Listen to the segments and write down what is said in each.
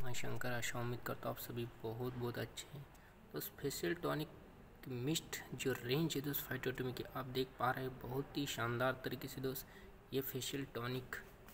मैं शंकर आशा उम्मीद करता हूँ आप सभी बहुत अच्छे हैं। दोस्त फेशियल टॉनिक मिस्ट जो रेंज है दोस्त फाइटोटोमी की आप देख पा रहे हैं, बहुत ही शानदार तरीके से दोस्त ये facial tonic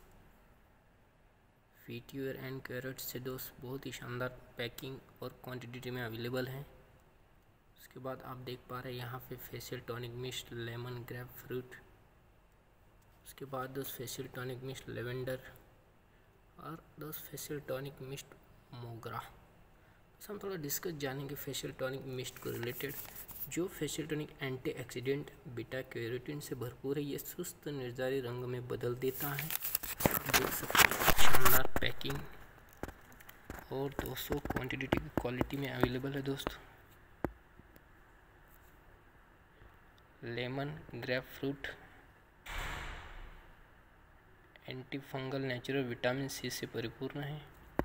vetiver and carrot से दोस्त बहुत ही शानदार पैकिंग और क्वांटिटी में अवेलेबल है। उसके बाद आप देख पा रहे हैं यहाँ पे facial tonic mist lemon grapefruit, उसके बाद दोस्त फेशियल टॉनिक मिस्ट लेवेंडर और दोस्त फेशियल टॉनिक मिस्ट मोगरा। तो हम थोड़ा डिस्कस जानेंगे फेशियल टॉनिक मिस्ट को रिलेटेड। जो facial tonic antioxidant beta carotene से भरपूर है, ये सुस्त निर्जली रंग में बदल देता है। देख सकते हैं शानदार पैकिंग और 200 क्वांटिटी की क्वालिटी में अवेलेबल है दोस्त। Lemon grapefruit anti fungal natural vitamin C से परिपूर्ण है।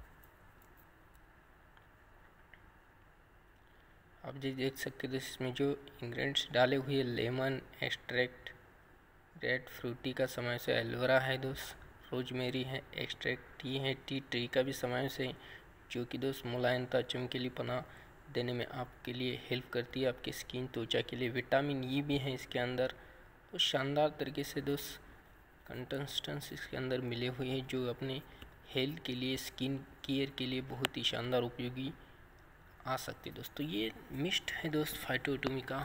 आप जी देख सकते हैं इसमें जो इंग्रेडिएंट्स डाले हुए लेमन एक्सट्रैक्ट, रेड फ्रूटी का समावेश है, एलोवेरा है दोस्त, रोजमेरी है, एक्सट्रैक्ट टी है, टी ट्री का भी समावेश है, जो कि दोस्त मुलायमता चमकीलीपना देने में आपके लिए हेल्प करती है, आपकी स्किन त्वचा के लिए। विटामिन ई भी है इसके अंदर। तो शानदार तरीके से दोस्त कंटेस्टेंट्स इसके अंदर मिले हुए हैं, जो अपने हेल्थ के लिए, स्किन केयर के लिए बहुत ही शानदार उपयोगी आ सकते हैं दोस्तों। ये मिस्ट है दोस्त फाइटोटोमी का,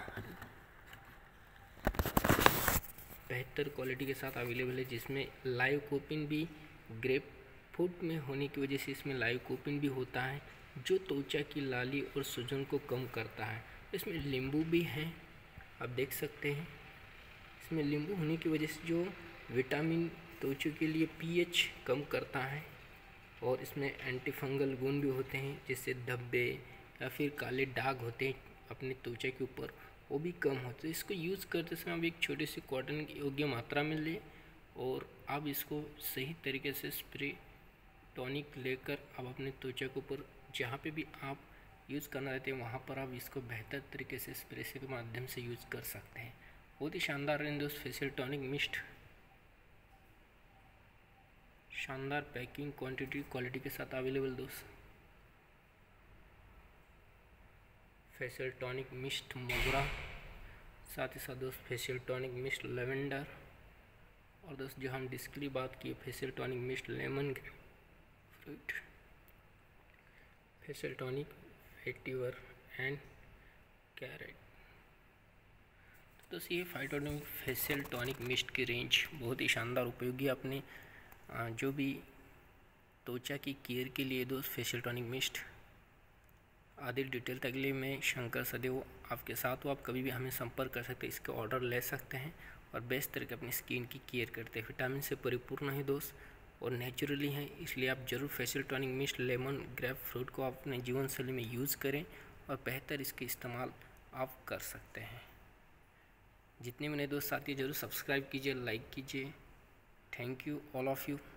बेहतर क्वालिटी के साथ अवेलेबल है, जिसमें लाइकोपिन भी ग्रेप फ्रूट में होने की वजह से इसमें लाइकोपिन भी होता है, जो त्वचा की लाली और सूजन को कम करता है। इसमें नींबू भी है, आप देख सकते हैं। इसमें नींबू होने की वजह से जो विटामिन त्वचा के लिए पीएच कम करता है, और इसमें एंटी फंगल गुण भी होते हैं, जिससे धब्बे या फिर काले दाग होते हैं अपने त्वचा के ऊपर, वो भी कम होते हैं। इसको यूज़ करते समय आप एक छोटे से कॉटन की योग्य मात्रा में लें, और आप इसको सही तरीके से स्प्रे टॉनिक लेकर आप अपने त्वचा के ऊपर जहाँ पे भी आप यूज़ करना चाहते हैं वहाँ पर आप इसको बेहतर तरीके से स्प्रे के माध्यम से यूज़ कर सकते हैं। बहुत ही शानदार रेंज दोस्त फेशियल टॉनिक मिस्ट, शानदार पैकिंग क्वांटिटी क्वालिटी के साथ अवेलेबल दोस्त। फेशियल टॉनिक मिस्ट मोगरा, साथ ही साथ दोस्त फेशियल टॉनिक मिस्ट लेवेंडर, और दोस्त जो हम डिस्कली बात की facial tonic mist lemon fruit, facial tonic vetiver and carrot. तो दोस्त ये फाइटोटोनिक फेशियल टॉनिक मिस्ट की रेंज बहुत ही शानदार उपयोगी अपने जो भी त्वचा की केयर के लिए दोस्त फेशियल टॉनिक मिस्ट आदि डिटेल तक लिए मैं शंकर सदैव आपके साथ हूँ। आप कभी भी हमें संपर्क कर सकते हैं, इसके ऑर्डर ले सकते हैं, और बेस्ट तरीके अपनी स्किन की केयर करते हैं। विटामिन से परिपूर्ण है दोस्त और नेचुरली है, इसलिए आप जरूर facial tonic mist lemon grapefruit को आप अपने जीवन शैली में यूज़ करें, और बेहतर इसके इस्तेमाल आप कर सकते हैं। जितने मेरे दोस्त साथी जरूर सब्सक्राइब कीजिए, लाइक कीजिए। Thank you all of you.